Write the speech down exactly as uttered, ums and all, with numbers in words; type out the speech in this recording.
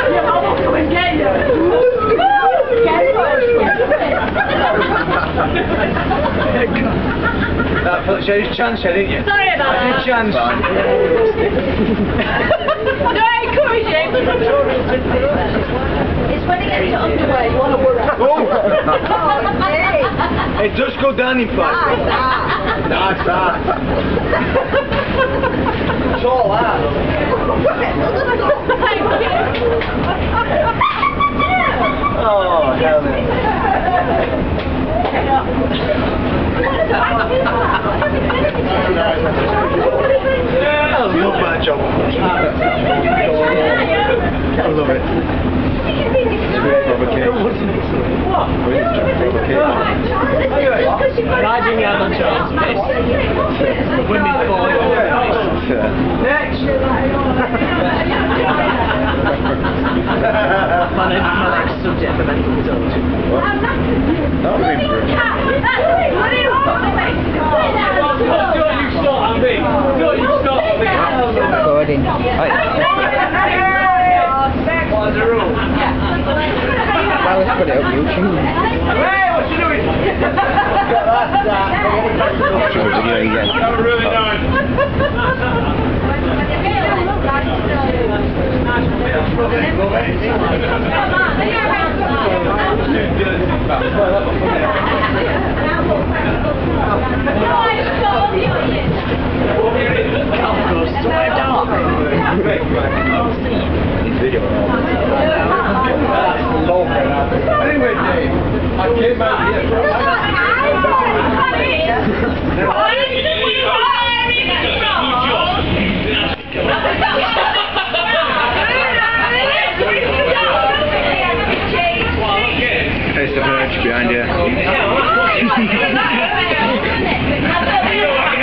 I will come and get you. That puts you his chance, didn't you? Sorry about that. His chance. No, I encourage him. It's when he gets to underwear, you want to worry. Oh! Oh, It does go down in price. Nice, that. It's all that. Oh, hell no. I love that job. I love it. It's a great provocation. Brilliant provocation. Riding out on Charles' face. Women falling on their face. Next! My next, my next subject, the mental intelligence. What? That would be brilliant. Don't you start on me! Don't you start on me! Recording. What's the rule? Well, let's put it up YouTube. Hey, what you doing? Show the video again. That was really nice. Anyway, Dave, I came out here. There's the perch behind you.